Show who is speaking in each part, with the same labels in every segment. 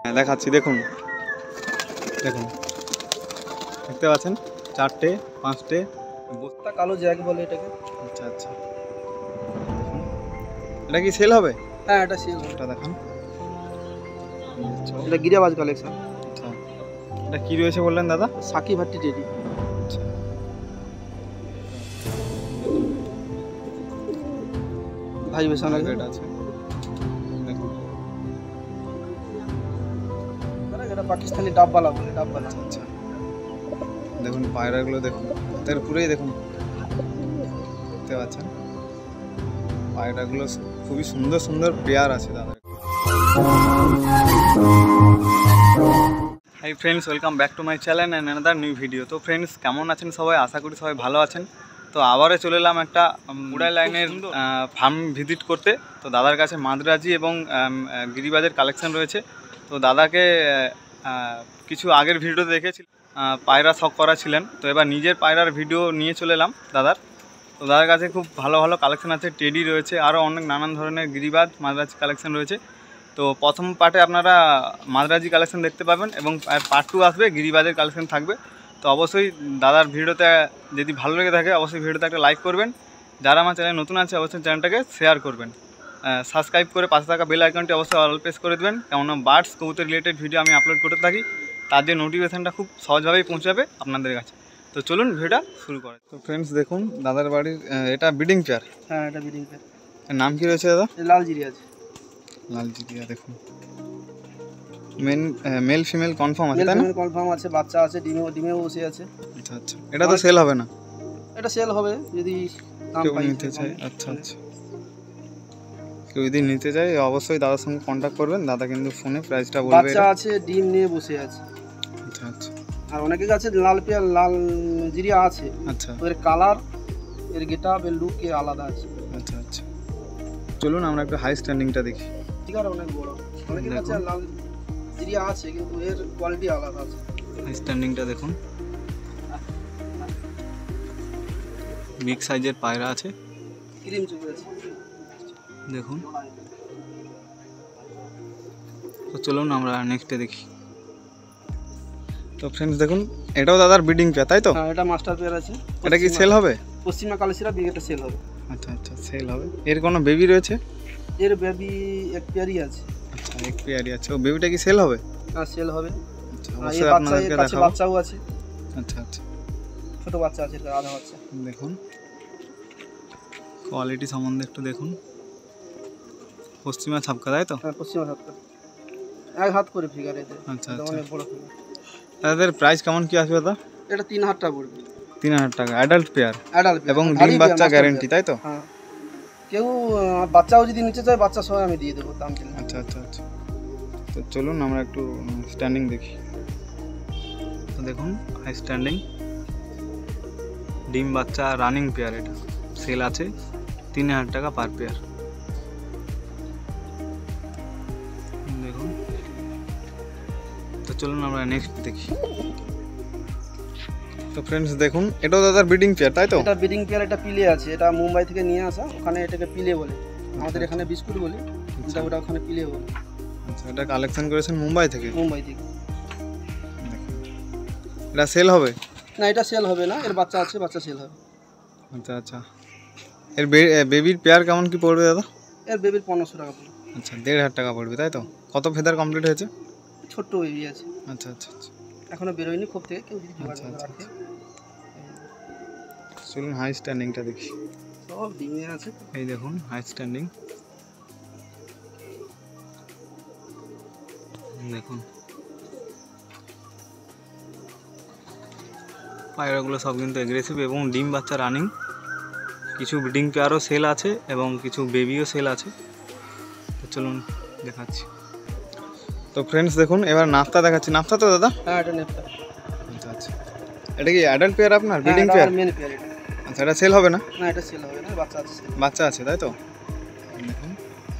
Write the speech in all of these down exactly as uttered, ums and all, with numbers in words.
Speaker 1: দেখাচ্ছি, দেখুন দেখুন দেখতে পাচ্ছেন চারটে পাঁচটে
Speaker 2: বস্তা কালো জ্যাক বলে এটাকে।
Speaker 1: আচ্ছা আচ্ছা, এটা কি সেল হবে?
Speaker 2: হ্যাঁ এটা সেল হবে।
Speaker 1: এটা দেখান,
Speaker 2: এটা গিরিবাজ কালেকশন।
Speaker 1: আচ্ছা, এটা কি রয়েছে বললেন দাদা?
Speaker 2: সাকি ভাট্টি টেডি।
Speaker 1: আচ্ছা,
Speaker 2: ভাইবেশন আছে।
Speaker 1: এটা আছে দেখুন,
Speaker 2: এটা পাকিস্তানি ডাববালা বলে, ডাববালা।
Speaker 1: আচ্ছা দেখুন পায়রাগুলো দেখুন, হাতের পুরেই দেখুন, দেখতে পাচ্ছেন পায়রাগুলো খুবই সুন্দর সুন্দর পেয়ার আছে দাদা। Hi friends, welcome back to my channel and another new video. তো ফ্রেন্ডস, কেমন আছেন সবাই? আশা করি সবাই ভালো আছেন। তো আবারও চলে এলাম একটা মুড়াই লাইনের ফার্ম ভিজিট করতে। তো দাদার কাছে মাদ্রাজি এবং গিরিবাজের কালেকশন রয়েছে। তো দাদাকে কিছু আগের ভিডিও দেখেছিল, পায়রা শখ করা ছিলেন, তো এবার নিজের পায়রার ভিডিও নিয়ে চলে এলাম দাদার। তো দাদার কাছে খুব ভালো ভালো কালেকশন আছে, টেডি রয়েছে, আরও অনেক নানান ধরনের গিরিবাজ মাদ্রাজি কালেকশন রয়েছে। তো প্রথম পার্টে আপনারা মাদ্রাজি কালেকশন দেখতে পাবেন এবং পার্ট টু আসবে, গিরিবাজের কালেকশন থাকবে। তো অবশ্যই দাদার ভিডিওতে যদি ভালো লেগে থাকে অবশ্যই ভিডিওতে একটা লাইক করবেন। যারা আমার চ্যানেল নতুন আছে অবশ্যই চ্যানেলটাকে শেয়ার করবেন, সাবস্ক্রাইব করে পাশে থাকা বেল আইকনটি অবশ্যই অল প্রেস করে দেবেন। কেননা বার্ডস কবুতর রিলেটেড ভিডিও আমি আপলোড করতে থাকি, তার যে নোটিফিকেশানটা খুব সহজভাবেই পৌঁছাবে আপনাদের কাছে। তো চলুন ভিডিওটা শুরু করে। তো ফ্রেন্ডস দেখুন দাদার বাড়ির এটা ব্রিডিং পেয়ার।
Speaker 2: হ্যাঁ এটা ব্রিডিং পেয়ার।
Speaker 1: এর নাম কি রয়েছে দাদা?
Speaker 2: লাল জিরিয়া আছে।
Speaker 1: লাল জিরিয়া দেখুন, মেন মেল ফিমেল কনফার্ম আছে তাই না?
Speaker 2: মেল কনফার্ম আছে, বাচ্চা আছে, ডিমে ডিমেও বসে আছে।
Speaker 1: আচ্ছা আচ্ছা, এটা তো সেল হবে না?
Speaker 2: এটা সেল হবে যদি দাম
Speaker 1: কেউ
Speaker 2: পাই
Speaker 1: নিতে চায়। আচ্ছা আচ্ছা, কেউ যদি নিতে চায় অবশ্যই দাদার সঙ্গে কন্ট্যাক্ট করবেন, দাদা কিন্তু ফোনে প্রাইসটা বলবে।
Speaker 2: বাচ্চা আছে, ডিম নিয়ে বসে আছে।
Speaker 1: আচ্ছা আচ্ছা,
Speaker 2: আর অনেকের কাছে লাল পেয়ার লাল জিরিয়া আছে।
Speaker 1: আচ্ছা,
Speaker 2: এর কালার, এর গেটআপ, এর লুক এর আলাদা আছে।
Speaker 1: আচ্ছা আচ্ছা, চলুন আমরা একটু হাই স্ট্যান্ডিংটা দেখি।
Speaker 2: ঠিক আছে, অনেক বড়। অনেকের কাছে লাল জিরিয়া আছে কিন্তু এর কোয়ালিটি আলাদা আছে।
Speaker 1: হাই স্ট্যান্ডিংটা দেখুন, বিগ সাইজের পায়রা আছে,
Speaker 2: ক্রিম চোখে আছে
Speaker 1: দেখুন। তো চলুন আমরা নেক্সটে দেখি। তো ফ্রেন্ডস দেখুন, এটাও দাদার ব্রিডিং পেয়ার তাই তো?
Speaker 2: হ্যাঁ এটা মাস্টার পেয়ার আছে।
Speaker 1: এটা কি সেল হবে?
Speaker 2: পশ্চিমা কালেসিরা বিগেটা সেল হবে।
Speaker 1: আচ্ছা আচ্ছা, সেল হবে। এর কোনো বেবি রয়েছে?
Speaker 2: এর বেবি এক পেয়ারই আছে।
Speaker 1: আচ্ছা, এক পেয়ারই আছে। ও বেবিটা কি সেল হবে?
Speaker 2: হ্যাঁ সেল হবে।
Speaker 1: আচ্ছা,
Speaker 2: আর এই
Speaker 1: অবশ্যই
Speaker 2: বাচ্চা,
Speaker 1: আপনাদেরকে
Speaker 2: এর কাছে
Speaker 1: দেখাবো।
Speaker 2: বাচ্চাও আছে।
Speaker 1: আচ্ছা আচ্ছা,
Speaker 2: ছোট বাচ্চা আছে, এটা আধা বাচ্চা।
Speaker 1: দেখুন কোয়ালিটি সম্বন্ধে একটু দেখুন। পশ্চিমা ছাপকা তাই তো?
Speaker 2: হ্যাঁ পশ্চিমা ছাপকা, এক হাত করে ফিগার এদের।
Speaker 1: আচ্ছা আচ্ছা,
Speaker 2: অনেক বড় ফিগার।
Speaker 1: তাদের প্রাইস কেমন কি আসবে দাদা?
Speaker 2: এটা তিন হাজার টাকা পড়বে।
Speaker 1: তিন হাজার টাকা অ্যাডাল্ট পেয়ার
Speaker 2: অ্যাডাল্ট
Speaker 1: এবং ডিম বাচ্চা গ্যারেন্টি তাই তো?
Speaker 2: হ্যাঁ, কেউ বাচ্চাও যদি নিতে চায় বাচ্চা সহ আমি দিয়ে দেবো দাম কিনে।
Speaker 1: আচ্ছা আচ্ছা আচ্ছা, তো চলুন আমরা একটু স্ট্যান্ডিং দেখি। তো দেখুন হাই স্ট্যান্ডিং ডিম বাচ্চা রানিং পেয়ার, এটা সেল আছে তিন হাজার টাকা পার পেয়ার। দেখুন, তো চলুন আমরা নেক্সট দেখি। তো ফ্রেন্ডস দেখুন, এটাও দাদার ব্রিডিং পেয়ার তাই তো?
Speaker 2: এটা ব্রিডিং পেয়ার, এটা পিলে আছে। এটা মুম্বাই থেকে নিয়ে আসা, ওখানে এটাকে পিলে বলে, আমাদের এখানে বিস্কুট বলি, এটা ওটা ওখানে পিলে বলে।
Speaker 1: আচ্ছা, এটা কালেকশন করেছেন মুম্বাই থেকে?
Speaker 2: মুম্বাই থেকে।
Speaker 1: এটা সেল হবে
Speaker 2: না? এটা সেল হবে না, এর বাচ্চা আছে, বাচ্চা সেল হবে।
Speaker 1: আচ্ছা আচ্ছা, এর বেবির পেয়ার কেমন কি পড়বে দাদা?
Speaker 2: এর বেবির পনেরোশো টাকা পড়বে।
Speaker 1: আচ্ছা, দেড় হাজার টাকা পড়বে তাই তো? কত ফেদার কমপ্লিট হয়েছে?
Speaker 2: ছোট্ট বেবি আছে।
Speaker 1: আচ্ছা আচ্ছা আচ্ছা,
Speaker 2: এখনো বেরোয়নি খোপ থেকে, কেউ যদি
Speaker 1: আচ্ছা আচ্ছা, চলুন হাই স্ট্যান্ডিংটা দেখি।
Speaker 2: সব ডিমে আছে।
Speaker 1: এই দেখুন হাই স্ট্যান্ডিং দেখুন, পায়রাগুলো সব কিন্তু এগ্রেসিভ এবং ডিম বাচ্চা রানিং। কিছু ব্রিডিং পেয়ারও সেল আছে এবং কিছু বেবিও সেল আছে। তো চলুন দেখাচ্ছি। তো ফ্রেন্ডস দেখুন, এবার নাফতা দেখাচ্ছি। নাফতা তো দাদা?
Speaker 2: হ্যাঁ এটা নেফতা।
Speaker 1: আচ্ছা আচ্ছা, এটা কি অ্যাডাল্ট পেয়ার আপনার? Breeding pair?
Speaker 2: মেল পেয়ার এটা।
Speaker 1: আচ্ছা, এটা সেল হবে না?
Speaker 2: না এটা সেল হবে না, বাচ্চা আছে।
Speaker 1: বাচ্চা আছে তাই তো? দেখুন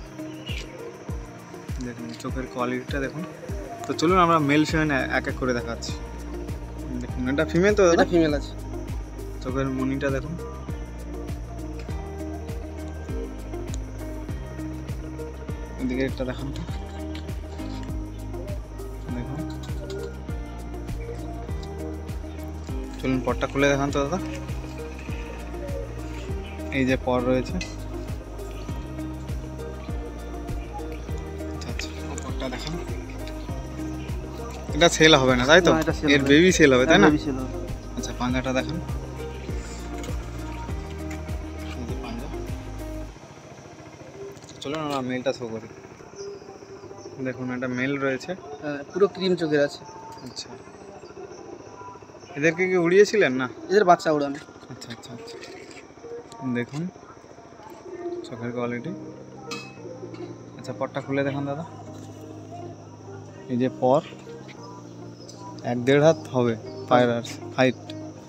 Speaker 1: দেখুন চোখের কোয়ালিটিটা দেখুন। তো চলুন আমরা মেল ফিমেল এক এক করে দেখাচ্ছি। দেখুন এটা ফিমেল তো?
Speaker 2: এটা ফিমেল আছে।
Speaker 1: চোখের মনিটা দেখুন, এদিকে একটা দেখান তো। চলুন পরটা খুলে দেখান তো দাদা। এই যে পর রয়েছে, আচ্ছা আচ্ছা পরটা দেখান। এটা সেল হবে না তাই তো?
Speaker 2: না, এটা sell
Speaker 1: এর
Speaker 2: হবে।
Speaker 1: বেবি সেল হবে তাই না?
Speaker 2: বেবি ছিল।
Speaker 1: আচ্ছা পাঞ্জাটা দেখান। এই যে পাঞ্জা। চলুন আমরা মেলটা শো করি। দেখুন একটা মেল রয়েছে।
Speaker 2: হ্যাঁ, পুরো ক্রিম চোখের আছে।
Speaker 1: আচ্ছা, এদেরকে কি উড়িয়েছিলেন না?
Speaker 2: এদের বাচ্চা উড়ানো।
Speaker 1: আচ্ছা আচ্ছা আচ্ছা দেখুন চোখের কোয়ালিটি। আচ্ছা পরটা খুলে দেখান দাদা। এই যে পর এক দেড় হাত হবে পায়ের হাইট।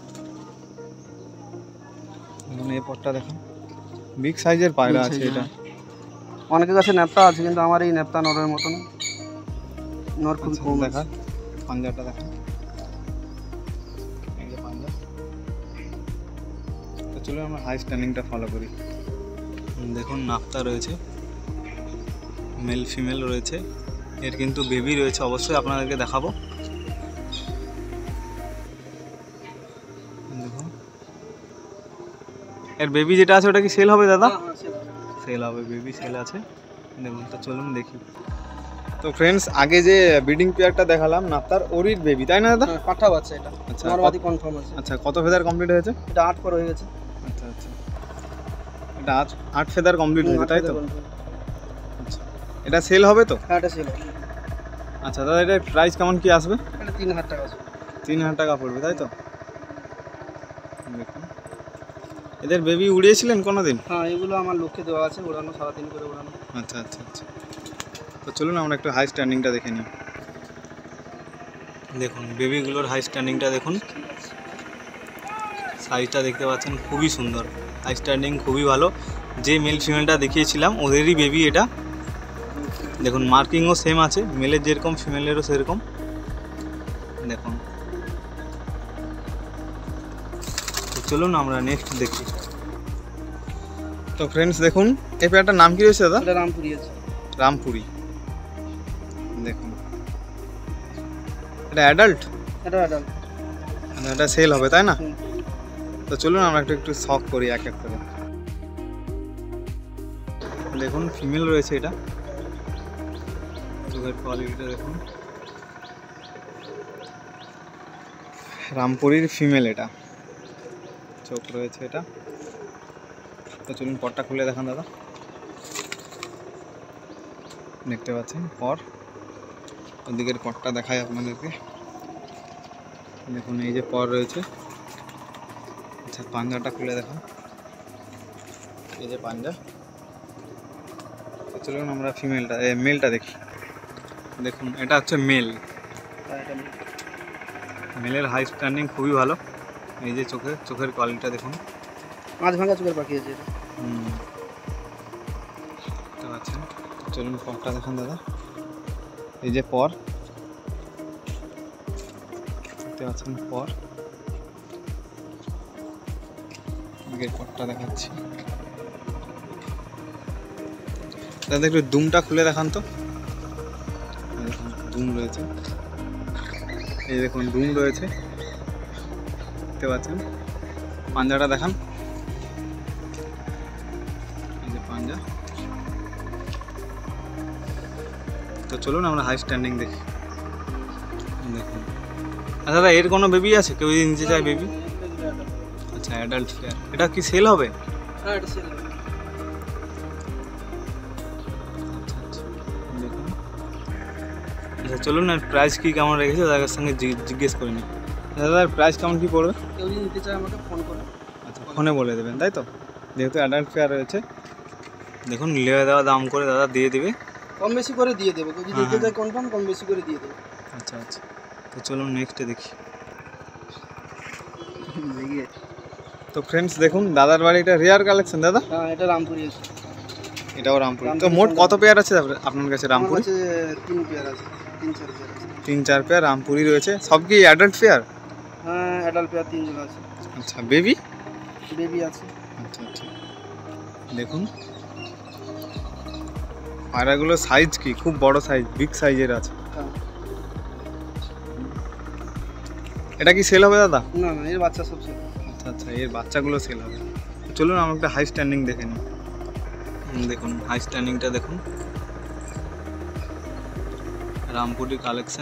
Speaker 1: দেখুন এই পরটা দেখুন, বিগ সাইজের পায়রা
Speaker 2: Big
Speaker 1: আছে
Speaker 2: size,
Speaker 1: এটা।
Speaker 2: অনেকের কাছে ন্যাপটা আছে, কিন্তু আমার এই ন্যাপটা নরের মতন নর খুব
Speaker 1: আচ্ছা,
Speaker 2: কম
Speaker 1: দেখা
Speaker 2: আছে।
Speaker 1: পাঞ্জাটা দেখা। এই যে পাঞ্জা। তো চলুন আমরা হাই স্ট্যান্ডিংটা ফলো করি। দেখুন নাপতা রয়েছে, মেল ফিমেল রয়েছে, এর কিন্তু বেবি রয়েছে, অবশ্যই আপনাদেরকে দেখাবো। দেখুন এর বেবি যেটা আছে ওটা কি সেল হবে দাদা?
Speaker 2: হ্যাঁ, হ্যাঁ, সেটা।
Speaker 1: সেল হবে, বেবি সেল আছে। দেখুন তো চলুন দেখি। তো ফ্রেন্ডস আগে যে ব্রিডিং পেয়ারটা দেখালাম নাপতার, ওরির বেবি তাই না দাদা?
Speaker 2: হ্যাঁ, পাঠা বাচ্চা এটা।
Speaker 1: আচ্ছা,
Speaker 2: নরমাদি কনফার্ম আছে।
Speaker 1: আচ্ছা কত ফেদার কমপ্লিট হয়েছে?
Speaker 2: এটা আট পর হয়ে গেছে।
Speaker 1: আচ্ছা আচ্ছা এটা আট আট ফেদার কমপ্লিট হয়েছে তাই তো? আচ্ছা এটা সেল হবে তো?
Speaker 2: হ্যাঁ, এটা ছিল।
Speaker 1: আচ্ছা দাদা এটার প্রাইস কেমন কি আসবে?
Speaker 2: এটা তিন হাজার টাকা আছে।
Speaker 1: তিন হাজার টাকা পড়বে তাই তো? দেখুন এদের বেবি উড়িয়েছিলেন কোনো দিন?
Speaker 2: হ্যাঁ, এগুলো আমার লক্ষ্যে দেওয়া আছে, ওড়ানো সারাদিন করে ওড়ানো।
Speaker 1: আচ্ছা আচ্ছা আচ্ছা তো চলুন আমরা একটু হাই স্ট্যান্ডিংটা দেখে নিই। দেখুন বেবিগুলোর হাই স্ট্যান্ডিংটা দেখুন, সাইজটা দেখতে পাচ্ছেন খুবই সুন্দর, হাই স্ট্যান্ডিং খুবই ভালো। যে মেল ফিমেলটা দেখিয়েছিলাম ওদেরই বেবি এটা। দেখুন মার্কিংও সেম আছে, মেলের যেরকম ফিমেলেরও সেরকম। দেখুন তো চলুন আমরা নেক্সট দেখি। তো ফ্রেন্ডস দেখুন এই পেয়ারটার নাম কি রয়েছে দাদা?
Speaker 2: এটা রামপুরি আছে।
Speaker 1: রামপুরি। দেখুন এটা অ্যাডাল্ট,
Speaker 2: এটা অ্যাডাল্ট।
Speaker 1: এটা সেল হবে তাই না?
Speaker 2: হুম।
Speaker 1: তো চলুন আমরা একটু একটু শখ করি এক এক করে। দেখুন ফিমেল রয়েছে এটা, চোখের কোয়ালিটিটা দেখুন, রামপুরির ফিমেল এটা, চোখ রয়েছে এটা। তো চলুন পরটা খুলে দেখান দাদা। দেখতে পাচ্ছেন পর, ওদিকের পরটা দেখায় আপনাদেরকে। দেখুন এই যে পর রয়েছে। আচ্ছা পাঞ্জাটা খুলে দেখান। এই যে পাঞ্জা। তো চলুন আমরা ফিমেলটা মেলটা দেখি। দেখুন এটা হচ্ছে মেল।
Speaker 2: হ্যাঁ, এটা নেই।
Speaker 1: মেলের হাই স্ট্যান্ডিং খুবই ভালো। এই যে চোখে চোখের কোয়ালিটিটা দেখুন,
Speaker 2: মাছ ভাঙা চোখের পাখি আছে এটা।
Speaker 1: হুম দেখতে পাচ্ছেন। চলুন পরটা দেখুন দাদা। এই যে পর দেখতে পাচ্ছেন পর, এদিকে পরটা দেখাচ্ছি দাদা। একটু দুমটা খুলে দেখান তো। এই দেখুন দুম রয়েছে, এই দেখুন দুম রয়েছে দেখতে পাচ্ছেন। পাঞ্জাটা দেখান। এই যে পাঞ্জা। তো চলুন আমরা হাই স্ট্যান্ডিং দেখি। দেখুন আচ্ছা দাদা এর কোনো বেবি আছে, কেউ যদি নিতে চায় বেবি? আচ্ছা অ্যাডাল্ট ফেয়ার, এটা কি সেল হবে?
Speaker 2: হ্যাঁ, এটা সেল।
Speaker 1: আচ্ছা আচ্ছা দেখুন। আচ্ছা চলুন না প্রাইস কি কেমন রেখেছে দাদার সঙ্গে জি- জিজ্ঞেস করে নিই। দাদার প্রাইস কেমন কি পড়বে?
Speaker 2: কেউ যদি নিতে চায় আমাকে ফোন করে।
Speaker 1: আচ্ছা ফোনে বলে দেবেন তাই তো? যেহেতু অ্যাডাল্ট ফেয়ার রয়েছে, দেখুন লেওয়া দেওয়া দাম করে দাদা দিয়ে দেবে।
Speaker 2: কম বেশি করে দিয়ে দেবো, কেউ যদি
Speaker 1: হ্যাঁ,
Speaker 2: নিতে
Speaker 1: হ্যাঁ।
Speaker 2: চায় কনফার্ম কম বেশি করে দিয়ে দেবো।
Speaker 1: আচ্ছা আচ্ছা তো চলুন নেক্সটে দেখি।
Speaker 2: দেখিয়ে।
Speaker 1: তো ফ্রেন্ডস দেখুন দাদার বাড়িটা রেয়ার কালেকশন দাদা।
Speaker 2: হ্যাঁ, এটা রামপুরি আছে।
Speaker 1: এটাও রামপুরি। তো
Speaker 2: রামপুরি
Speaker 1: মোট
Speaker 2: সঙ্গে-
Speaker 1: কত পেয়ার আছে আপনার- আপনার কাছে
Speaker 2: আমার
Speaker 1: রামপুরি?
Speaker 2: কাছে তিন পেয়ার আছে, তিন চার পেয়ার আছে।
Speaker 1: তিন চার পেয়ার রামপুরি রয়েছে, সব কি অ্যাডাল্ট পেয়ার?
Speaker 2: হ্যাঁ, অ্যাডাল্ট পেয়ার তিনজন আছে।
Speaker 1: আচ্ছা বেবি?
Speaker 2: বেবি আছে।
Speaker 1: আচ্ছা আচ্ছা দেখুন পায়রাগুলো সাইজ কি খুব বড় সাইজ, বিগ সাইজের আছে।
Speaker 2: হ্যাঁ,
Speaker 1: এটা কি সেল হবে দাদা?
Speaker 2: না না, এর বাচ্চা সব ছিল।
Speaker 1: আচ্ছা আচ্ছা, এর বাচ্চাগুলো সেল হবে। তো চলুন আমরা একটা হাই স্ট্যান্ডিং দেখে নিই। হুম, দেখুন হাই স্ট্যান্ডিংটা দেখুন, রামপুরি কালেকশন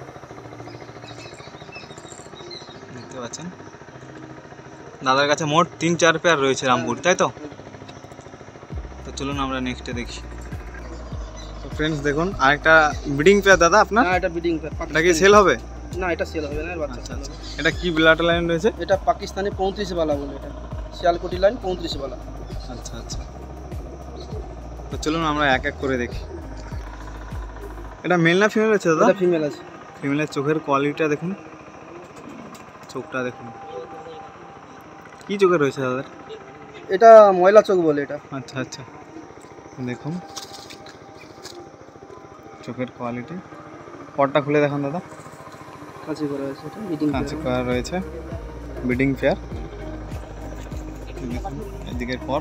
Speaker 1: দেখতে পাচ্ছেন। দাদার কাছে মোট তিন চার পেয়ার রয়েছে রামপুর, তাই তো? তো চলুন আমরা নেক্সটে দেখি। তো ফ্রেন্ডস দেখুন আরেকটা ব্রিডিং পেয়ার দাদা আপনার।
Speaker 2: না, এটা ব্রিডিং পেয়ার।
Speaker 1: এটা কি সেল হবে?
Speaker 2: না, এটা সেল হবে না, এর বাচ্চা
Speaker 1: আচ্ছা
Speaker 2: সেল
Speaker 1: আচ্ছা,
Speaker 2: হবে।
Speaker 1: এটা কি ব্লাড লাইন রয়েছে?
Speaker 2: এটা পাকিস্তানি পঁয়ত্রিশ বালা বলে, এটা শিয়ালকোটি লাইন পঁয়ত্রিশ বালা।
Speaker 1: আচ্ছা আচ্ছা, তো চলুন আমরা এক এক করে দেখি। এটা মেল না ফিমেল আছে দাদা?
Speaker 2: এটা ফিমেল আছে।
Speaker 1: ফিমেলের চোখের কোয়ালিটিটা দেখুন, চোখটা দেখুন, কি চোখে রয়েছে দাদা?
Speaker 2: এটা ময়লা চোখ বলে এটা।
Speaker 1: আচ্ছা আচ্ছা, দেখুন চোখের কোয়ালিটি। পটটা খুলে দেখান দাদা।
Speaker 2: কাঁচি করা আছে, এটা ব্রিডিং
Speaker 1: কাঁচি করা রয়েছে, ব্রিডিং পেয়ার। দেখুন এদিকের পর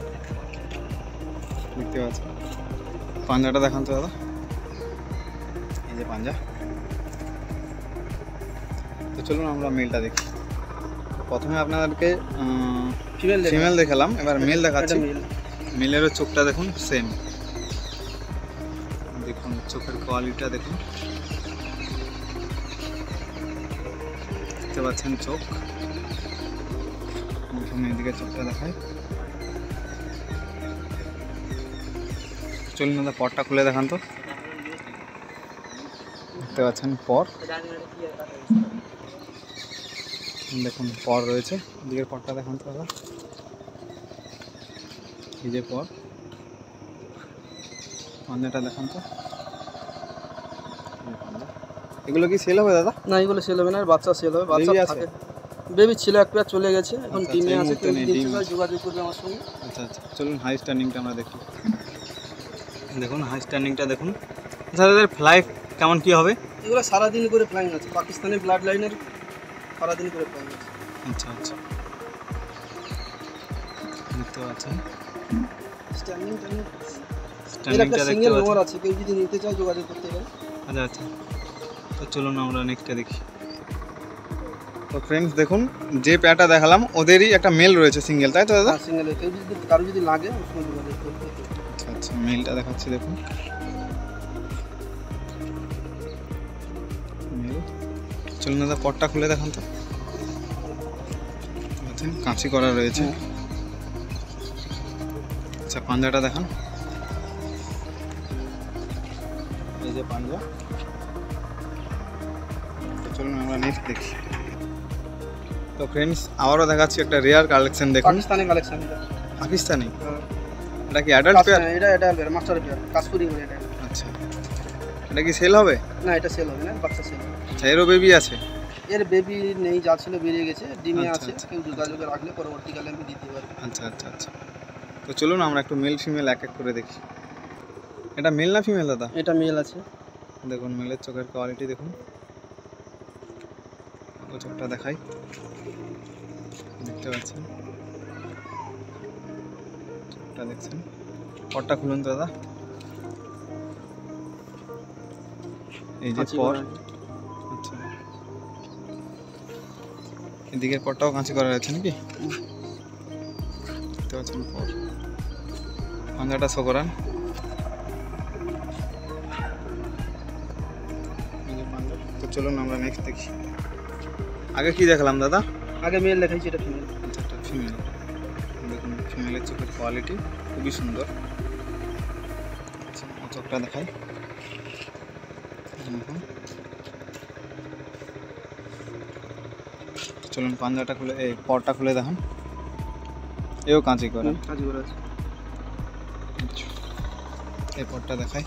Speaker 1: দেখতে পাচ্ছেন। পাঞ্জাটা দেখান তো দাদা, এই যে পাঞ্জা। তো চলুন আমরা মেলটা দেখি। প্রথমে আপনাদেরকে
Speaker 2: ফিমেল
Speaker 1: ফিমেল দেখালাম, এবার মেল দেখাচ্ছি।
Speaker 2: মেল।
Speaker 1: মেলেরও চোখটা দেখুন সেম, দেখুন চোখের কোয়ালিটিটা দেখুন, দেখতে পাচ্ছেন চোখ। দেখুন এদিকে চোখটা দেখায়। চলুন দাদা পরটা খুলে দেখান তো। দেখতে পাচ্ছেন পর, দেখুন পর রয়েছে। এদিকের পরটা দেখান তো দাদা, এই যে পর। পাঞ্জাটা দেখান তো। এগুলো কি সেল হবে দাদা?
Speaker 2: না, এগুলো সেল হবে না, এর বাচ্চা সেল হবে। বাচ্চা
Speaker 1: Baby আছে?
Speaker 2: থাকে, বেবি ছিল এক পেয়ার, চলে গেছে, এখন
Speaker 1: আচ্ছা,
Speaker 2: টিমে
Speaker 1: এই
Speaker 2: আছে।
Speaker 1: মুহূর্তে
Speaker 2: কেউ
Speaker 1: নেই,
Speaker 2: যদি
Speaker 1: ডিম
Speaker 2: নিতে চায়
Speaker 1: আছে।
Speaker 2: যোগাযোগ করবে আমার সঙ্গে।
Speaker 1: আচ্ছা আচ্ছা, চলুন হাই স্ট্যান্ডিংটা আমরা দেখি। দেখুন হাই স্ট্যান্ডিংটা দেখুন। আচ্ছা দাদার ফ্লাই কেমন কি হবে?
Speaker 2: এগুলো সারাদিন করে ফ্লাইং আছে, পাকিস্তানি ব্লাড লাইনের সারাদিন করে ফ্লাইং আছে।
Speaker 1: আচ্ছা আচ্ছা, দেখতে পাচ্ছেন
Speaker 2: স্ট্যান্ডিং টাইম। এর একটা
Speaker 1: স্ট্যান্ডিংটা দেখতে
Speaker 2: সিঙ্গেল
Speaker 1: পাচ্ছেন।
Speaker 2: নোয়ার আছে, কেউ যদি নিতে চায় যোগাযোগ করতে পারে।
Speaker 1: আচ্ছা আচ্ছা, তো চলুন আমরা নেক্সটটা দেখি। তো ফ্রেন্ডস দেখুন যে প্যাটা দেখালাম ওদেরই একটা মেল রয়েছে সিঙ্গেল, তাই তো দাদা?
Speaker 2: সিঙ্গেল, কেউ যদি কারো যদি লাগে ওর সঙ্গে যোগাযোগ করতে পারে।
Speaker 1: আচ্ছা আচ্ছা, মেলটা দেখাচ্ছি দেখুন। মেল। চলুন দাদা পটটা খুলে দেখান তো। আচ্ছা, কাঁচি করা রয়েছে। আচ্ছা পাঞ্জাটা দেখান, এই যে পাঞ্জা। তো চলুন আমরা নেক্সট দেখি। তো ফ্রেন্ডস আবারও দেখাচ্ছি একটা রেয়ার কালেকশন দেখুন।
Speaker 2: পাকিস্তানি কালেকশন এটা।
Speaker 1: পাকিস্তানি,
Speaker 2: হ্যাঁ।
Speaker 1: এটা কি অ্যাডাল্ট পেয়ার?
Speaker 2: পাকিস্তানি, এটা এটা পেয়ার, মাস্টার পেয়ার, কাশ্মীরি বলে এটা।
Speaker 1: আচ্ছা, এটা কি সেল হবে?
Speaker 2: না, এটা সেল হবে না, বাচ্চা সেল হবে।
Speaker 1: আচ্ছা, এরও বেবি আছে?
Speaker 2: এর বেবি নেই, যা ছিল বেরিয়ে গেছে, ডিমে
Speaker 1: আচ্ছা,
Speaker 2: আছে।
Speaker 1: আচ্ছা।
Speaker 2: কেউ যোগাযোগে রাখলে পরবর্তীকালে আমি দিতে পারবো।
Speaker 1: আচ্ছা আচ্ছা আচ্ছা, তো চলুন আমরা একটু মেল ফিমেল এক এক করে দেখি। এটা মেল না ফিমেল দাদা?
Speaker 2: এটা মেল আছে।
Speaker 1: দেখুন মেলের চোখের কোয়ালিটি দেখুন, ও চোখটা দেখাই, দেখতে পাচ্ছেন চোখটা দেখছেন। পরটা খুলুন তো দাদা, এই যে
Speaker 2: কাঁচি
Speaker 1: পর।
Speaker 2: করা।
Speaker 1: আচ্ছা, এদিকের পরটাও কাঁচি করা আছে নাকি? দেখতে পাচ্ছেন পর। পাঞ্জাটা শো করান, এই যে পাঞ্জা। তো চলুন আমরা নেক্সট দেখি। আগে কি দেখলাম দাদা?
Speaker 2: আগে মেল দেখাইছি, এটা ফিমেল।
Speaker 1: আচ্ছা, একটা ফিমেল। দেখুন ফিমেলের চোখের কোয়ালিটি খুবই সুন্দর। আচ্ছা, ও চোখটা দেখাই, দেখুন। চলুন পাঞ্জাটা খুলে, এই পরটা খুলে দেখান। এও কাঁচি করা।
Speaker 2: কাঁচি করা আছে।
Speaker 1: আচ্ছা, এই পরটা দেখাই।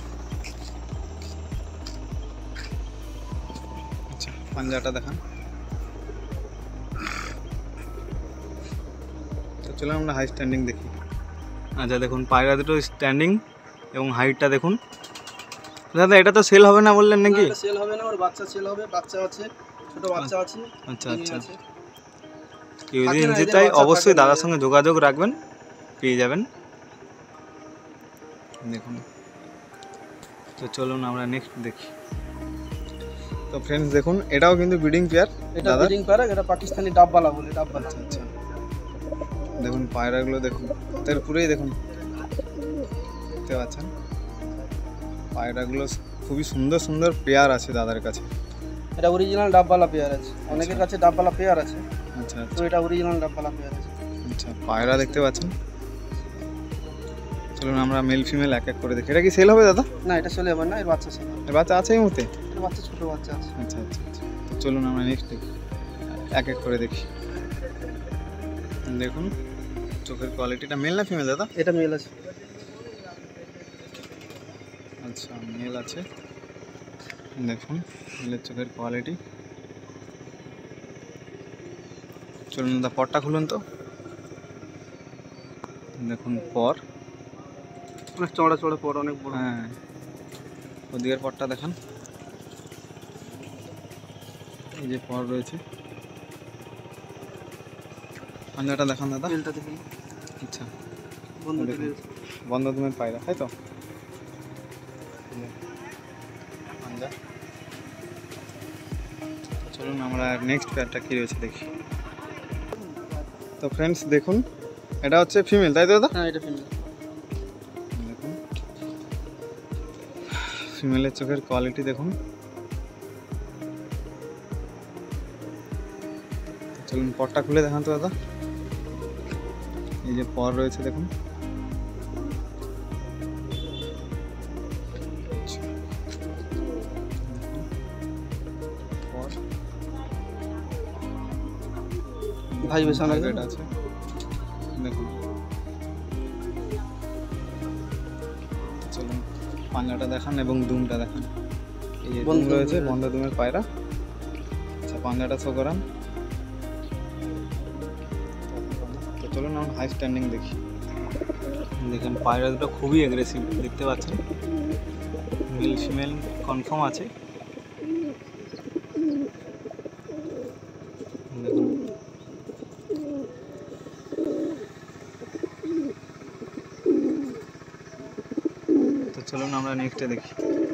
Speaker 1: আচ্ছা, পাঞ্জাটা দেখান। তো চলুন আমরা হাই স্ট্যান্ডিং দেখি। আচ্ছা দেখুন পায়রা দুটো স্ট্যান্ডিং এবং হাইটটা দেখুন। দাদা এটা তো সেল হবে না বললেন নাকি?
Speaker 2: সেল হবে না, ওর বাচ্চা সেল হবে, বাচ্চা আছে, ছোট বাচ্চা আছে।
Speaker 1: আচ্ছা
Speaker 2: ডিমে
Speaker 1: আচ্ছা,
Speaker 2: আছে।
Speaker 1: কেউ যদি
Speaker 2: থাকে না,
Speaker 1: নিতে
Speaker 2: এদের
Speaker 1: চাই
Speaker 2: বাচ্চা
Speaker 1: অবশ্যই
Speaker 2: থাকে
Speaker 1: দাদার
Speaker 2: না।
Speaker 1: সঙ্গে যোগাযোগ রাখবেন, পেয়ে যাবেন। দেখুন, তো চলুন আমরা নেক্সট দেখি। তো তো ফ্রেন্ডস দেখুন এটাও কিন্তু ব্রিডিং পেয়ার,
Speaker 2: এটা ব্রিডিং প্যারা, এটা পাকিস্তানি ডাববালা বলে, ডাববালা।
Speaker 1: আচ্ছা দেখুন পায়রাগুলো দেখুন, তার পুরোই দেখুন, দেখতে পাচ্ছেন পায়রাগুলো খুবই সুন্দর সুন্দর পেয়ার আছে দাদার কাছে।
Speaker 2: এটা অরিজিনাল ডাববালা পেয়ার আছে, অনেকের কাছে ডাববালা পেয়ার আছে।
Speaker 1: আচ্ছা
Speaker 2: তো এটা অরিজিনাল ডাববালা পেয়ার আছে।
Speaker 1: আচ্ছা পায়রা দেখতে পাচ্ছেন। চলুন আমরা মেল ফিমেল এক এক করে দেখি। এটা কি সেল হবে দাদা?
Speaker 2: না এটা সেল হবে না, এর বাচ্চা সেল হবে।
Speaker 1: এর বাচ্চা আছে এই মুহূর্তে?
Speaker 2: এর বাচ্চা ছোট বাচ্চা আছে।
Speaker 1: আচ্ছা আচ্ছা আচ্ছা তো চলুন আমরা নেক্সট দেখি, এক এক করে দেখি। দেখুন চোখের কোয়ালিটিটা মেল না ফিমেল দাদা?
Speaker 2: এটা মেল আছে।
Speaker 1: আচ্ছা মেল আছে, দেখুন মেলের চোখের কোয়ালিটি। চলুন দাদা পরটা খুলুন তো। দেখুন পর
Speaker 2: অনেক চড়া চড়া পর, অনেক বড়।
Speaker 1: হ্যাঁ ওদিকের পরটা দেখান, এই যে পর রয়েছে। পাঞ্জাটা দেখান দাদা।
Speaker 2: মেলটা দেখুন।
Speaker 1: আচ্ছা
Speaker 2: বন্ধ
Speaker 1: দেখুন বন্ধ দুমের পায়রা, তাই তো? পাঞ্জা। চলুন আমরা নেক্সট পেয়ারটা কী রয়েছে দেখি। তো ফ্রেন্ডস দেখুন এটা হচ্ছে ফিমেল, তাই তো দাদা?
Speaker 2: হ্যাঁ এটা ফিমেল।
Speaker 1: দেখুন ফিমেলের চোখের কোয়ালিটি দেখুন। চলুন পরটা খুলে দেখান তো দাদা। এই যে পর রয়েছে দেখুন। পর
Speaker 2: ভাই বেশানো
Speaker 1: টার্গেট আছে দেখুন। চলুন পাঞ্জাটা দেখান এবং দুমটা দেখান। এই যে দুম রয়েছে, বন্ধ দুমের পায়রা। আচ্ছা পাঞ্জাটা শো করান। তো চলুন আমরা হাই স্ট্যান্ডিং দেখি। দেখুন পায়রা দুটো খুবই অ্যাগ্রেসিভ দেখতে পাচ্ছেন, মেল ফিমেল কনফার্ম আছে। দেখুন তো চলুন আমরা নেক্সটে দেখি।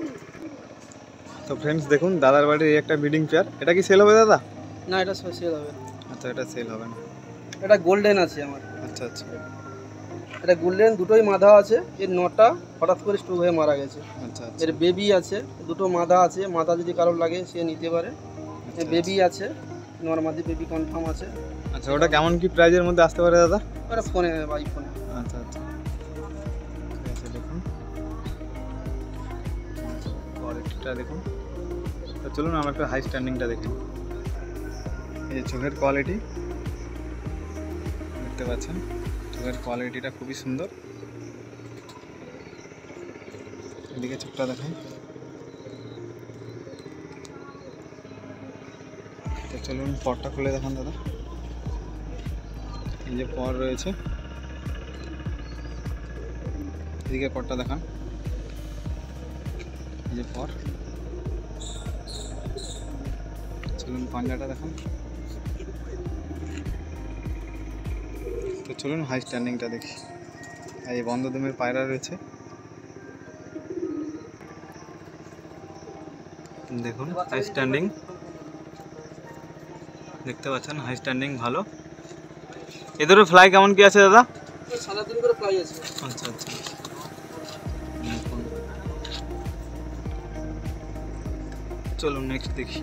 Speaker 1: তো ফ্রেন্ডস দেখুন দাদার বাড়ির এই একটা ব্রিডিং পেয়ার, এটা কি সেল হবে দাদা?
Speaker 2: না এটা সেল হবে না।
Speaker 1: আচ্ছা এটা সেল হবে না।
Speaker 2: এটা গোল্ডেন আছে আমার।
Speaker 1: আচ্ছা আচ্ছা
Speaker 2: এটা গোল্ডেন, দুটোই মাদা আছে। এর নটা হঠাৎ করে স্ট্রোক হয়ে মারা গেছে।
Speaker 1: আচ্ছা আচ্ছা
Speaker 2: এর বেবি আছে, দুটো মাদা আছে। মাদা যদি কারোর লাগে সে নিতে পারে। এর বেবি আছে, নর্মাদি বেবি কনফার্ম আছে।
Speaker 1: আচ্ছা ওটা কেমন কি প্রাইজের মধ্যে আসতে পারে দাদা?
Speaker 2: ওটা ফোনে বাই ফোনে।
Speaker 1: আচ্ছা আচ্ছা ঠিক আছে দেখুন কোয়ালিটিটা দেখুন। তো চলুন আমরা একটু হাই স্ট্যান্ডিংটা দেখি। এই যে চোখের কোয়ালিটি দেখতে পাচ্ছেন, চোখের কোয়ালিটিটা খুবই সুন্দর। এদিকে চোখটা দেখাই। তো চলুন পরটা খুলে দেখান দাদা। এই যে পর রয়েছে, এদিকে পরটা দেখান। এই যে পর। চলুন পাঞ্জাটা দেখান। তো চলুন হাই স্ট্যান্ডিংটা দেখি। এই বন্ধ দুমের পায়রা রয়েছে, দেখুন হাই স্ট্যান্ডিং দেখতে পাচ্ছেন, হাই স্ট্যান্ডিং ভালো। এদেরও ফ্লাই কেমন কি আছে দাদা?
Speaker 2: সারা দিন করে ফ্লাই আছে।
Speaker 1: আচ্ছা আচ্ছা চলুন নেক্সট দেখি।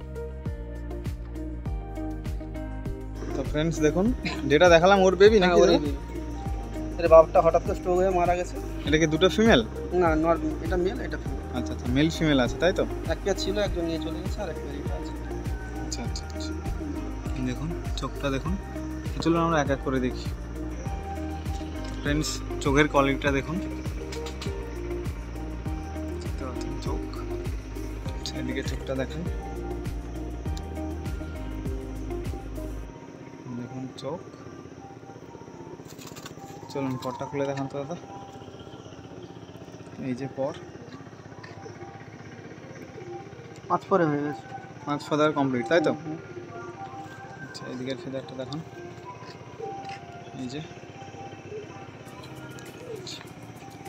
Speaker 1: তো ফ্রেন্ডস দেখুন যেটা দেখালাম ওর বেবি নাকি?
Speaker 2: ওর বেবি। এর বাপটা হঠাৎ করে স্ট্রোক হয়ে মারা গেছে।
Speaker 1: এটা কি দুটো ফিমেল?
Speaker 2: না নর, এটা মেল এটা ফিমেল।
Speaker 1: আচ্ছা আচ্ছা মেল ফিমেল আছে তাই তো?
Speaker 2: এক পেয়ার ছিল, একজন নিয়ে চলে গেছে, আর এক পেয়ার এটা আছে।
Speaker 1: আচ্ছা আচ্ছা আচ্ছা দেখুন চোখটা দেখুন। চলুন আমরা এক এক করে দেখি। ফ্রেন্ডস চোখের কোয়ালিটিটা দেখুন, দেখতে পাচ্ছেন চোখ। এদিকে চোখটা দেখেন, দেখুন চোখ। চলুন পরটা খুলে দেখান তো দাদা। এই যে পর,
Speaker 2: পাঁচ পরে হয়ে গেছে।
Speaker 1: পাঁচ ফেদার কমপ্লিট তাই তো? আচ্ছা এদিকের ফেদারটা দেখান। এই যে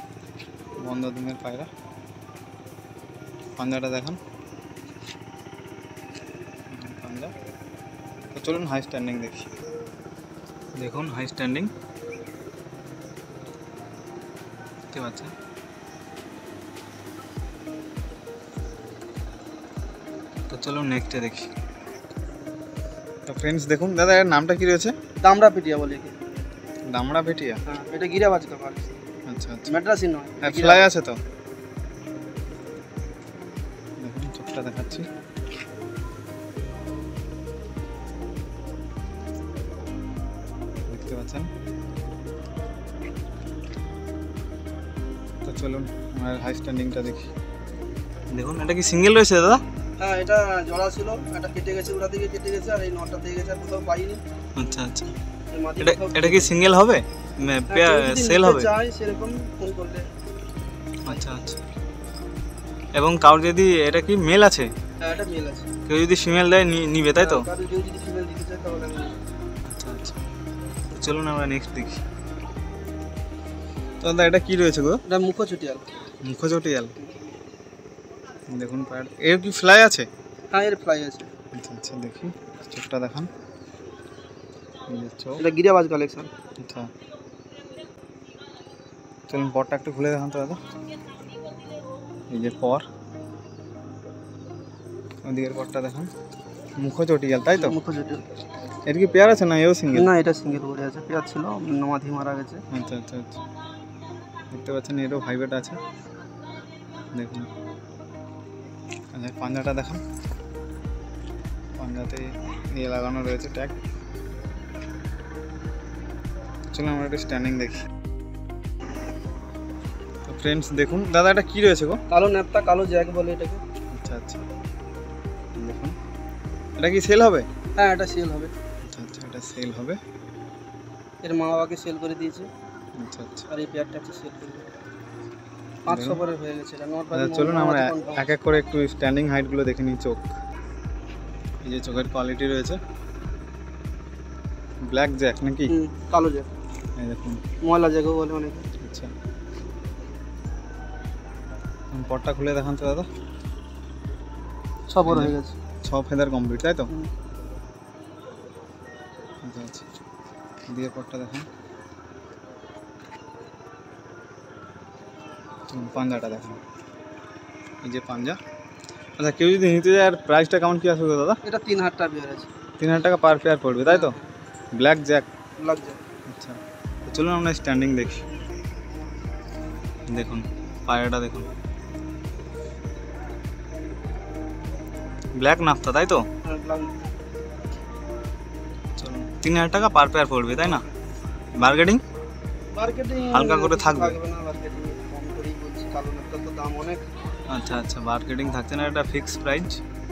Speaker 1: বন্ধ দুমের পায়রা। পাঞ্জাটা দেখান। পাঞ্জা। তো চলুন হাই স্ট্যান্ডিং দেখি। দেখুন হাই স্ট্যান্ডিং দেখতে পাচ্ছেন। তো চলুন নেক্সটে দেখি। তো ফ্রেন্ডস দেখুন দাদা এর নামটা কি রয়েছে?
Speaker 2: দামড়া পিটিয়া বলে কি?
Speaker 1: দামড়া ভেটিয়া।
Speaker 2: হ্যাঁ, এটা গিরাবাজ কাকার।
Speaker 1: আচ্ছা আচ্ছা,
Speaker 2: ম্যাড্রাসি নয়,
Speaker 1: ফ্লাই আছে তো। দেখুন চোখটা দেখাচ্ছি। দেখতে পাচ্ছেন। তো চলুন আমার হাই স্ট্যান্ডিংটা দেখি। দেখুন এটা কি সিঙ্গেল রয়েছে দাদা?
Speaker 2: হ্যাঁ, এটা জোড়া ছিল, এটা কেটে গেছে, ওটা থেকে কেটে গেছে, আর এই নটটা থেকে গেছে, আর কোথাও পাইনি।
Speaker 1: আচ্ছা আচ্ছা,
Speaker 2: এই মাটি
Speaker 1: এটা
Speaker 2: কোথাও-
Speaker 1: এটা কি সিঙ্গেল হবে?
Speaker 2: হ্যাঁ,
Speaker 1: পেয়ার
Speaker 2: কেউ যদি
Speaker 1: সেল
Speaker 2: নিতে
Speaker 1: হবে?
Speaker 2: চায় সেরকম ফোন করলে।
Speaker 1: আচ্ছা আচ্ছা। এবং কারোর যদি এটা কি মেল আছে,
Speaker 2: হ্যাঁ, এটা মেল আছে।
Speaker 1: কেউ যদি ফিমেল দেয় নি- নিবে তাই তো?
Speaker 2: হ্যাঁ, কারো কেউ যদি ফিমেল দিতে চায় তাহলে আমি নেব।
Speaker 1: আচ্ছা আচ্ছা, তো চলুন আমরা নেক্সট দেখি। তো দাদা এটা কি রয়েছে গো?
Speaker 2: এটা মুখোচুটিয়াল।
Speaker 1: মুখোচটিয়াল। দেখুন পায়ের এর কি ফ্লাই আছে?
Speaker 2: হ্যাঁ, এর ফ্লাই আছে।
Speaker 1: আচ্ছা আচ্ছা, দেখি চোখটা দেখান। এই যে চোখ।
Speaker 2: এটা গিরাবাজ কালেকশন।
Speaker 1: আচ্ছা, চলুন পরটা একটু খুলে দেখান তো দাদা। এই যে পর, ওদিকের পরটা দেখান। মুখোচটিয়াল তাই তো?
Speaker 2: মুখোচুটিয়াল।
Speaker 1: এর কি পেয়ার আছে না এও সিঙ্গেল?
Speaker 2: না, এটা সিঙ্গেল পড়ে আছে, পেয়ার ছিল, নমাধি মারা গেছে।
Speaker 1: আচ্ছা আচ্ছা আচ্ছা, দেখতে পাচ্ছেন এরও ভাইব্রেট আছে। দেখুন আচ্ছা, পাঞ্জাটা দেখান। পাঞ্জাতে ইয়ে লাগানো রয়েছে ট্যাগ। চলুন আমরা একটু স্ট্যান্ডিং দেখি। তো ফ্রেন্ডস দেখুন দাদা এটা কি রয়েছে গো?
Speaker 2: কালো ন্যাপটা, কালো জ্যাক বলে এটাকে।
Speaker 1: আচ্ছা আচ্ছা, দেখুন এটা কি সেল হবে?
Speaker 2: হ্যাঁ, এটা সেল হবে।
Speaker 1: আচ্ছা আচ্ছা, এটা সেল হবে।
Speaker 2: এর মা বাবাকে সেল করে দিয়েছে,
Speaker 1: আচ্ছা আচ্ছা,
Speaker 2: আর এই পেয়ারটা হচ্ছে সেল করে পাঁচশো পরে হয়ে গেছে। এটা নট
Speaker 1: আচ্ছা চলুন আমরা এক এক করে একটু স্ট্যান্ডিং হাইটগুলো দেখে নিই। চোখ, এই যে চোখের কোয়ালিটি রয়েছে। ব্ল্যাক জ্যাক নাকি?
Speaker 2: কালো জ্যাক,
Speaker 1: এই দেখুন
Speaker 2: ময়লা জ্যাকও বলে অনেকে।
Speaker 1: আচ্ছা, পটটা খুলে দেখান তো দাদা।
Speaker 2: ছ পর হয়ে গেছে,
Speaker 1: ছ ফেদার কমপ্লিট তাই তো?
Speaker 2: হুম।
Speaker 1: আচ্ছা আচ্ছা, দিয়ে পটটা দেখান। চলুন পাঞ্জাটা দেখান। এই যে পাঞ্জা। আচ্ছা, কেউ যদি নিতে যায় আর প্রাইসটা কেমন কি আসবে দাদা?
Speaker 2: এটা তিন হাজার টাকা পেয়ার আছে।
Speaker 1: তিন হাজার টাকা পার পেয়ার পড়বে তাই তো? Black jack.
Speaker 2: Black jack.
Speaker 1: আচ্ছা, তো চলুন আমরা স্ট্যান্ডিং দেখি। দেখুন পায়রাটা দেখুন, ব্ল্যাক নাফতা তাই তো?
Speaker 2: হ্যাঁ, ব্ল্যাক।
Speaker 1: চলুন তিন হাজার টাকা পার পেয়ার পড়বে তাই না? বার্গেটিং
Speaker 2: মার্কেটিং
Speaker 1: হালকা করে থাকবে।
Speaker 2: থাকবে না, মার্কেটিং কম করেই বলছি, কালো ন্যাপটার তো দাম অনেক।
Speaker 1: আচ্ছা আচ্ছা, মার্কেটিং থাকছে না, এটা ফিক্স প্রাইস।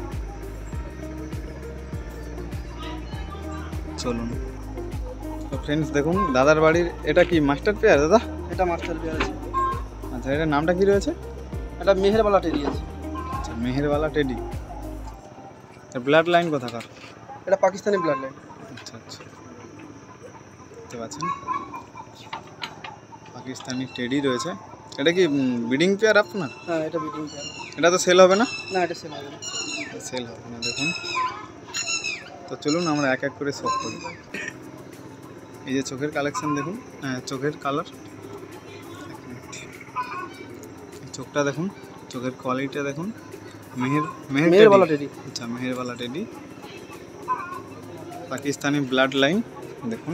Speaker 1: চলুন তো ফ্রেন্ডস দেখুন দাদার বাড়ির এটা কি মাস্টার পেয়ার দাদা?
Speaker 2: এটা মাস্টার পেয়ার আছে।
Speaker 1: আচ্ছা, এটার নামটা কি রয়েছে?
Speaker 2: এটা মেহেরবালা টেরি আছে।
Speaker 1: আচ্ছা, মেহেরওয়ালা টেডি। এর ব্লাড লাইন কোথাকার?
Speaker 2: এটা পাকিস্তানি ব্লাড লাইন।
Speaker 1: আচ্ছা আচ্ছা, দেখতে পাচ্ছেন পাকিস্তানি টেডি রয়েছে। এটা কি ব্রিডিং পেয়ার আপনার?
Speaker 2: হ্যাঁ, এটা বিটিং পেয়ার।
Speaker 1: এটা তো সেল হবে না?
Speaker 2: না, এটা সেল হবে না।
Speaker 1: সেল হবে না। দেখুন তো চলুন আমরা এক এক করে শখ করি। এই যে চোখের কালেকশন দেখুন, হ্যাঁ চোখের কালার, চোখটা দেখুন, চোখের কোয়ালিটিটা দেখুন। মেহের মেহের
Speaker 2: মেহেরবালা
Speaker 1: টেডি।
Speaker 2: টেরি।
Speaker 1: আচ্ছা, Meherwala teddy, Pakistani blood line. দেখুন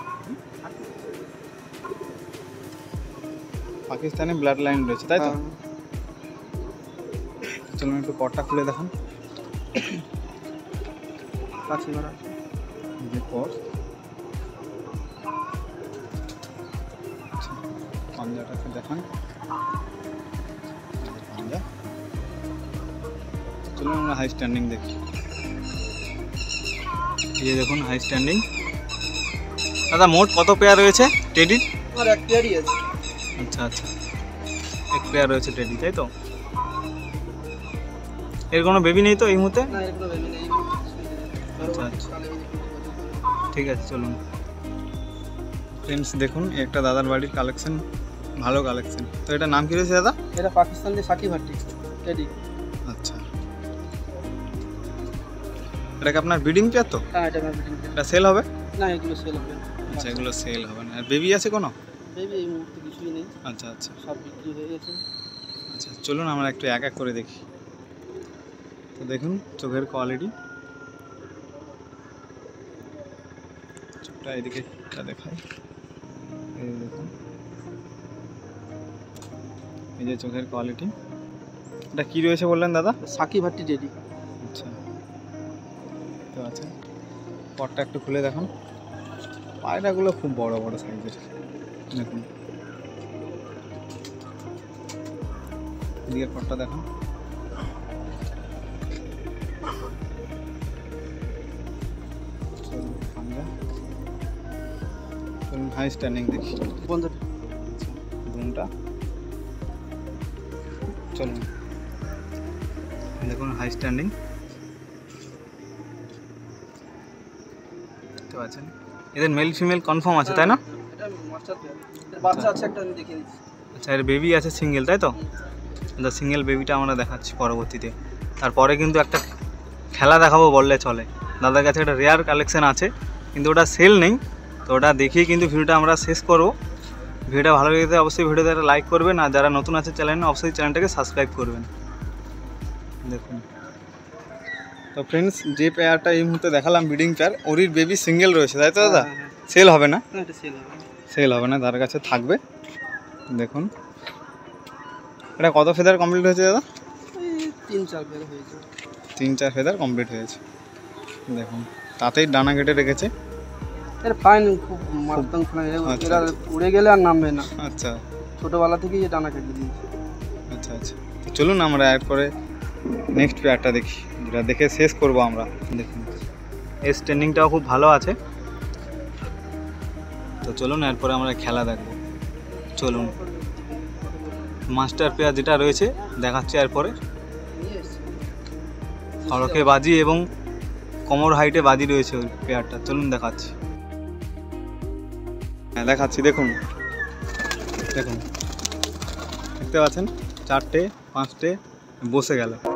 Speaker 1: পাকিস্তানি ব্লাড লাইন রয়েছে তাই তো?
Speaker 2: হ্যাঁ।
Speaker 1: চলুন একটু পটটা খুলে দেখান।
Speaker 2: কাছি মারা।
Speaker 1: এই যে পট, আচ্ছা পাঞ্জাটাকে দেখান। পাঞ্জা। চলুন আমরা হাই স্ট্যান্ডিং দেখি। এই যে দেখুন হাই স্ট্যান্ডিং। দাদা মোট কত পেয়ার রয়েছে টেডির?
Speaker 2: আর এক পেয়ারই আছে।
Speaker 1: আচ্ছা আচ্ছা, এক পেয়ার রয়েছে টেডি তাই তো? এর কোনো বেবি নেই তো এই মুহূর্তে?
Speaker 2: না, এর কোনো ভ্যালু নেই।
Speaker 1: আচ্ছা আচ্ছা, ঠিক আছে চলুন। ফ্রেন্ডস দেখুন একটা দাদার বাড়ির কালেকশন, ভালো কালেকশন। তো এটা নাম কি রয়েছে দাদা?
Speaker 2: এটা পাকিস্তানি সাকি ভাট্টি টেডি।
Speaker 1: আচ্ছা, এটা কি আপনার ব্রিডিং পেয়ার তো?
Speaker 2: হ্যাঁ এটা আমার ব্রিডিং পেয়ার।
Speaker 1: এটা সেল হবে?
Speaker 2: না এগুলো সেল হবে না।
Speaker 1: আচ্ছা এগুলো সেল হবে না। আর বেবি আছে কোনো?
Speaker 2: বেবি এই মুহূর্তে কিছুই নেই,
Speaker 1: আচ্ছা আচ্ছা
Speaker 2: সব বিক্রি হয়ে গেছে।
Speaker 1: আচ্ছা চলুন আমরা একটু এক এক করে দেখি। তো দেখুন চোখের কোয়ালিটি, চোখটা এদিকে দেখাই, এই দেখুন এই যে চোখের কোয়ালিটি। এটা কি রয়েছে বললেন দাদা?
Speaker 2: সাকি ভাট্টি রেডি।
Speaker 1: আচ্ছা তো আছে, পটটা একটু খুলে দেখুন, পায়রাগুলো খুব বড় বড় সাইজের দেখুন। এদিকের পটটা দেখুন, হাই স্ট্যান্ডিং দেখি
Speaker 2: বন্ধুটা
Speaker 1: ঘুমটা, চলুন দেখুন হাই স্ট্যান্ডিং দেখতে পাচ্ছেন। এদের মেল ফিমেল কনফার্ম আছে তাই না?
Speaker 2: এটা মাস্টার পেয়ার, এর বাচ্চা আছে একটা, আমি দেখিয়ে দিচ্ছি।
Speaker 1: আচ্ছা এর বেবি আছে সিঙ্গেল তাই তো? আচ্ছা সিঙ্গেল বেবিটা আমরা দেখাচ্ছি পরবর্তীতে। তারপরে কিন্তু একটা খেলা দেখাবো বললে চলে, দাদার কাছে একটা রেয়ার কালেকশন আছে কিন্তু ওটা সেল নেই, তো ওটা দেখিয়ে কিন্তু ভিডিওটা আমরা শেষ করবো। ভিডিওটা ভালো লেগে অবশ্যই ভিডিওতে একটা লাইক করবেন, আর যারা নতুন আছে চ্যানেলে অবশ্যই চ্যানেলটাকে সাবস্ক্রাইব করবেন। দেখুন তো ফ্রেন্ডস, যে পেয়ারটা এই মুহূর্তে দেখালাম ব্রিডিং পেয়ার, ওরির বেবি সিঙ্গেল রয়েছে তাই তো দাদা? সেল হবে না?
Speaker 2: না এটা সেল হবে না।
Speaker 1: সেল হবে না, তার কাছে থাকবে। দেখুন এটা কত ফেদার কমপ্লিট হয়েছে দাদা?
Speaker 2: এই তিন চার পেয়ার হয়েছে।
Speaker 1: তিন চার ফেদার কমপ্লিট হয়েছে দেখুন, তাতেই ডানা কেটে রেখেছে।
Speaker 2: এর ফাইন খুব মারাত্মক ফাইন,
Speaker 1: আচ্ছা,
Speaker 2: এরা উড়ে গেলে আর নামবে না,
Speaker 1: আচ্ছা
Speaker 2: ছোটোবেলা থেকেই এই ডানা কেটে দিয়েছে।
Speaker 1: আচ্ছা আচ্ছা তো চলুন আমরা এরপরে নেক্সট পেয়ারটা দেখি, যেটা দেখে শেষ করব আমরা। দেখুন এর স্ট্যান্ডিংটাও খুব ভালো আছে, তো চলুন এরপরে আমরা খেলা দেখব। চলুন মাস্টার পেয়ার যেটা রয়েছে দেখাচ্ছি এরপরে। সড়কে বাজি এবং কোমর হাইটে বাজি রয়েছে ওই পেয়ারটা, চলুন দেখাচ্ছি। হ্যাঁ দেখাচ্ছি, দেখুন দেখুন দেখতে পাচ্ছেন চারটে পাঁচটে বসে গেল।